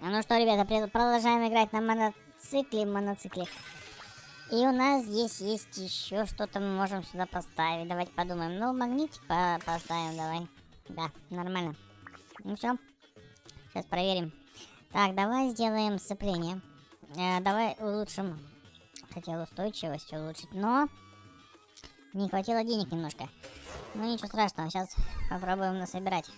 Ну что, ребята, продолжаем играть на мотоцикле. И у нас здесь есть еще что-то, мы можем сюда поставить. Давайте подумаем. Ну, магнитик поставим, давай. Да, нормально. Ну все, сейчас проверим. Так, давай сделаем сцепление. Давай улучшим. Хотел устойчивость улучшить, но не хватило денег немножко. Ну ничего страшного, сейчас попробуем насобирать.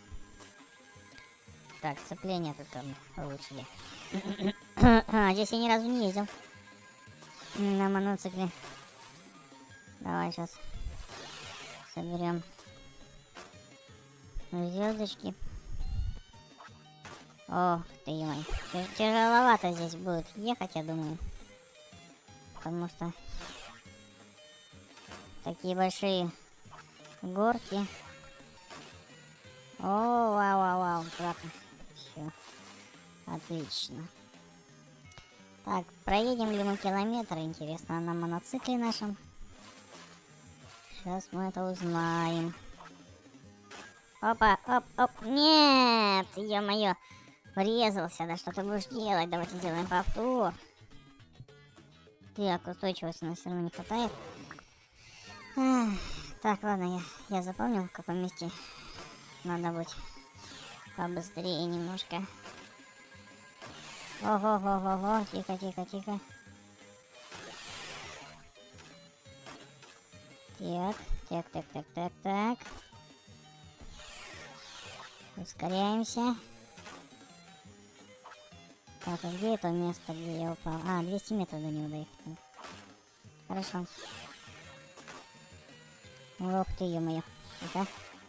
Так, сцепление только улучшили. Здесь я ни разу не ездил на мотоцикле. Давай сейчас соберем звездочки. Ох ты мой, тяжеловато здесь будет ехать, я думаю, потому что такие большие горки. О, вау, классно. Все, отлично. Так, проедем ли мы километр, интересно, на мотоцикле нашем? Сейчас мы это узнаем. Опа, оп, нет, ё-моё, врезался, да что ты будешь делать? Давайте сделаем повтор. Так, устойчивости у нас все равно не хватает. Так, ладно, я запомнил, в каком месте надо быть побыстрее немножко. Ого, тихо. Так. Ускоряемся. Так, а где это место, где я упал? 200 метров до него доехать. Хорошо. Ох ты, ё-моё. Это?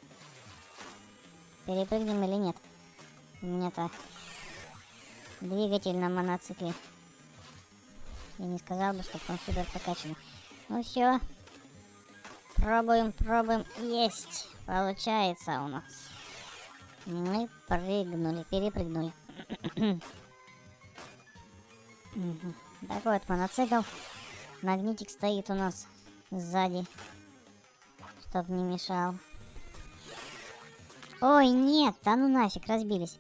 Перепрыгнем или нет? У меня-то двигатель на мотоцикле. Я не сказал бы, что он супер прокачан. Ну все. Пробуем. Есть. Получается у нас. Мы перепрыгнули. Такой вот мотоцикл. Магнитик стоит у нас сзади, чтоб не мешал. Ой, нет, да ну нафиг, разбились.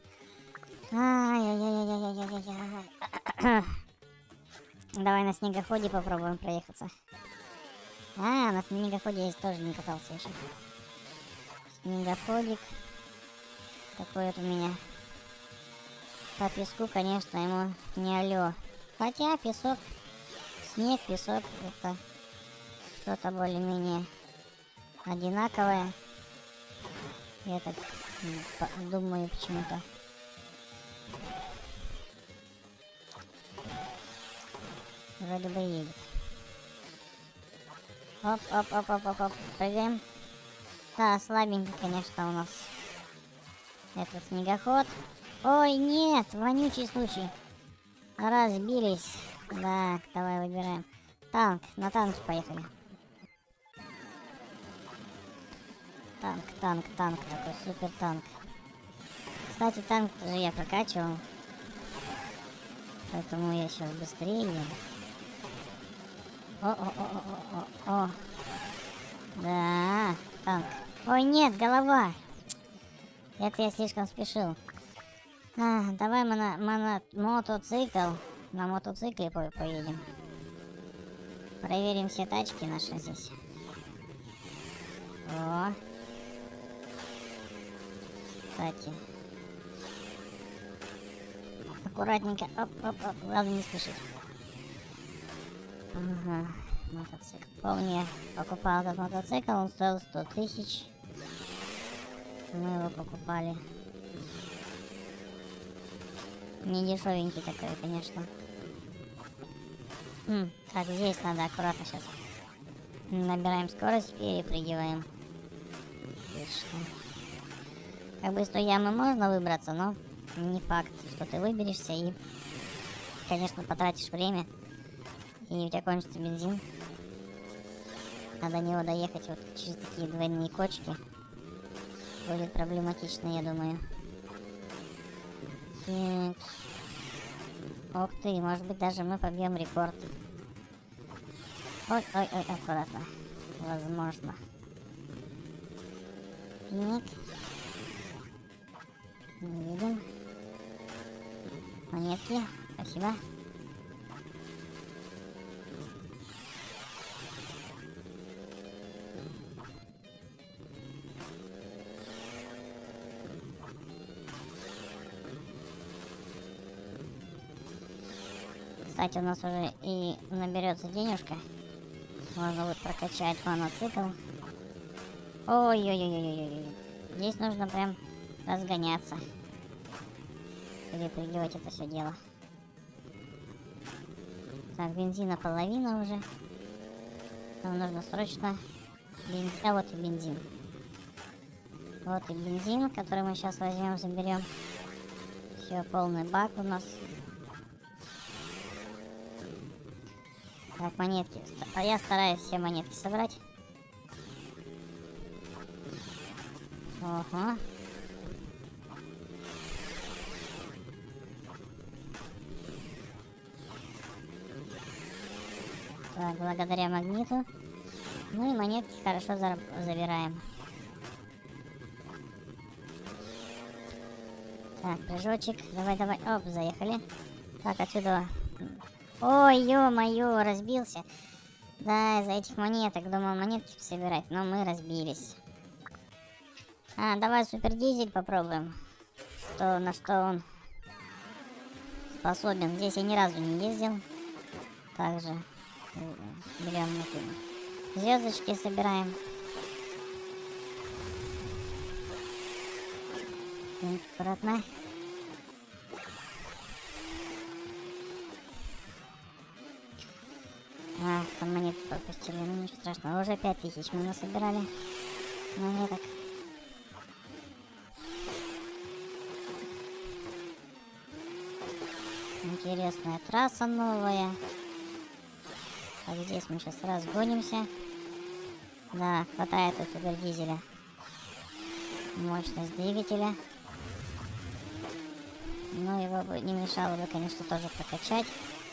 Ай-яй-яй-яй-яй-яй-яй. Давай на снегоходе попробуем проехаться. На снегоходе я тоже не катался еще. Снегоходик. Такой вот у меня. По песку, конечно, ему не алё. Хотя песок, снег, песок, это что-то более-менее одинаковое. Я так думаю почему-то. Вроде бы едет. Оп. Прыгаем. Да, слабенький, конечно, у нас этот снегоход. Ой, нет, вонючий случай. Разбились. Да, давай выбираем. Танк, на танке поехали. Танк, такой супер танк. Кстати, танк тоже я прокачивал. Поэтому я сейчас быстрее еду. О. Да, танк. Ой, нет, голова. Это я слишком спешил. Давай мы на мотоцикл. На мотоцикле поедем. Проверим все тачки наши здесь. О. Кстати. Аккуратненько. Оп. Главное не спешить. Ага. Мотоцикл. Помню, я покупал этот мотоцикл. Он стоил 100 тысяч. Мы его покупали. Не дешевенький такой, конечно. Так, здесь надо аккуратно сейчас. Набираем скорость, перепрыгиваем. Отлично. Как бы из той ямы можно выбраться, но не факт, что ты выберешься и, конечно, потратишь время. И у тебя кончится бензин. А до него доехать вот через такие двойные кочки будет проблематично, я думаю. Так. Ух ты, может быть, даже мы побьем рекорд. Ой, аккуратно. Возможно. Так. Не видим. Монетки. Спасибо. Кстати, у нас уже и наберется денежка. Можно будет прокачать моноцикл. Ой-ой-ой-ой-ой. Здесь нужно прям разгоняться. Перепрыгивать это все дело. Так, бензина половина уже. Нам нужно срочно бензин. А вот и бензин. Вот и бензин, который мы сейчас возьмем, заберем. Все, полный бак у нас. Так, монетки. А я стараюсь все монетки собрать. Ого. Так, благодаря магниту. Ну и монетки хорошо забираем. Так, прыжочек. Давай, давай. Оп, заехали. Так, отсюда. Ой, ё-моё, разбился. Да, из-за этих монеток. Думал монетки собирать, но мы разбились. А, давай супердизель попробуем. На что он способен. Здесь я ни разу не ездил. Также берем звездочки, собираем. Аккуратно. А, там монеты пропустили, ну ничего страшного. Уже 5000 мы насобирали монеток. Интересная трасса новая. Так, здесь мы сейчас разгонимся. Да, хватает у супердизеля. Мощность двигателя. Но его бы не мешало бы, конечно, тоже прокачать.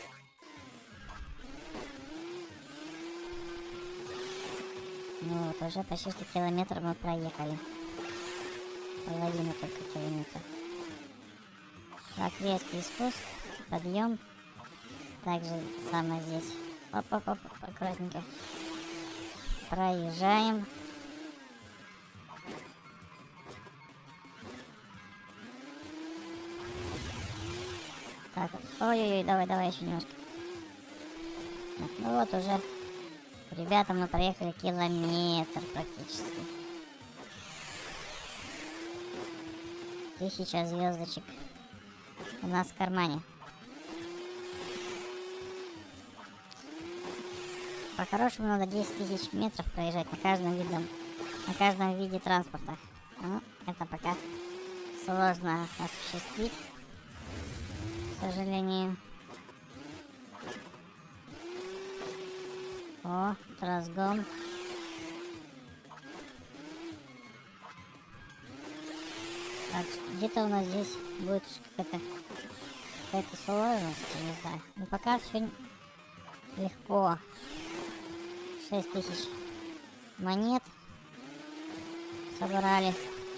Ну вот, уже почти 100 километров мы проехали. Половину только километра. Так, резкий спуск, подъем. Также самое здесь. Оп-оп-оп, аккуратненько. Проезжаем. Так, ой-ой-ой, давай еще немножко. Так, ну вот уже, ребята, мы проехали километр практически. 1000 звездочек у нас в кармане. По-хорошему надо 10 000 метров проезжать на каждом виде транспорта. Ну, это пока сложно осуществить, к сожалению. О, разгон. Так, где-то у нас здесь будет какая-то сложность, не знаю. Но пока все легко. 6000 монет собрали.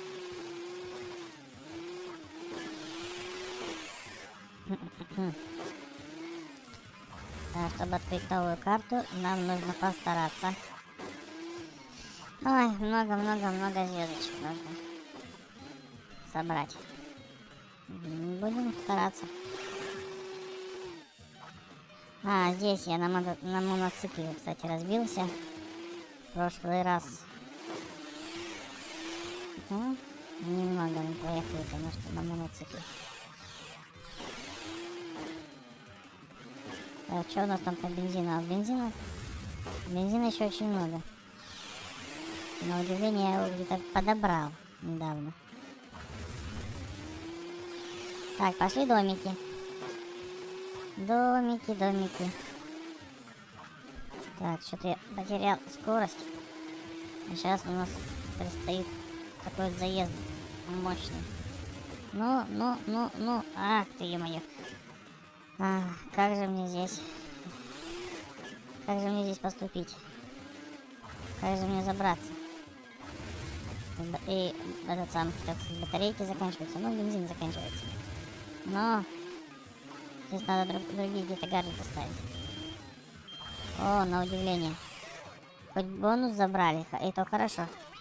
Да, чтобы открыть новую карту, нам нужно постараться. Ой, много звездочек нужно собрать. Будем стараться. А, здесь я на моноцикле, кстати, разбился. В прошлый раз. Ну, немного мы проехали, конечно, на моноцикле. Так, что у нас там по бензину? А бензина еще очень много. На удивление, я его где-то подобрал недавно. Так, пошли домики. Домики. Так, что-то я потерял скорость. А сейчас у нас предстоит такой заезд мощный. Ну. Ах ты, ё-моё. Как же мне здесь поступить? Как же мне забраться? И этот сам, батарейки заканчиваются. Ну, бензин заканчивается. Но Здесь надо другие где-то гаджеты ставить. О, на удивление. Хоть бонус забрали, и то хорошо.